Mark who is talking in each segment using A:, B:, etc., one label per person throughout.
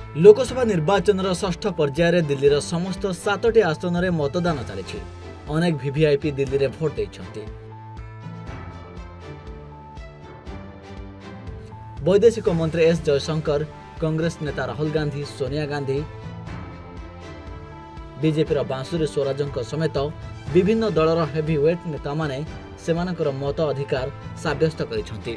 A: लोकसभा निर्वाचन षष्ठ पर्यायर दिल्ली समस्त 7टी आसन में मतदान चली। अनेक वीवीआईपी दिल्ली में भोट देते। वैदेशिक मंत्री एस जयशंकर, कांग्रेस नेता राहुल गांधी, सोनिया गांधी, बीजेपी बांसुरी स्वराजों समेत विभिन्न दलर हेवीवेट नेता माने सेमानकर मत अधिकार साब्यस्त करिसेंति।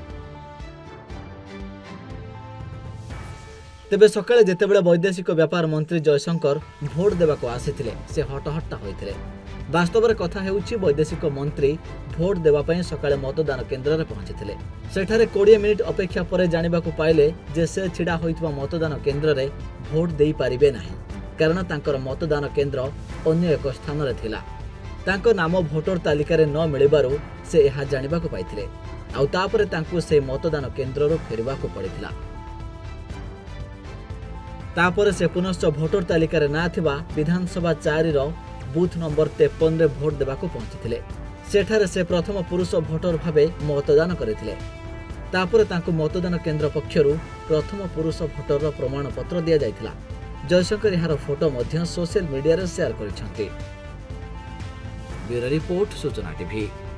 A: तेबे सकाळे जेतेबेले वैदेशिक व्यापार मंत्री जयशंकर भोट देवाको आसीथिले से हटहट्टा होइथिले। वास्तव में कथा हेउछि वैदेशिक मंत्री भोट देवा पई सकाळे मतदान केन्द्र रे पहुंचीथिले। सेठारे 20 मिनिट अपेक्षा पर जानिबाको पाइले जे से छिडा होइतबा मतदान केन्द्र रे भोट देई पारिबे नाही, कारण तांकर मतदान केन्द्र अन्य एक स्थान रे थिला। तांको नाम भोटर तालिका रे न मिलिबारु से एहा जानिबाको पाइथिले। आउ तापरे तांको से मतदान केन्द्र रो फेरिबाको पड़िथिला। तापर से पुनश्च भोटर तालिका रे ना थिबा विधानसभा 4 रो बूथ नंबर 53 रे भोट देबाको पहुंचीथिले। सेठारे से प्रथम पुरुष भोटर भावे मतदान करथिले। तापर तांको मतदान केन्द्र पक्षरु प्रथम पुरुष भोटर रो प्रमाण पत्र दिया जायथिला। जयशंकर यार फोटो मध्य सोशल मीडिया रे शेयर करिसेंति। Bureau report Suchana TV.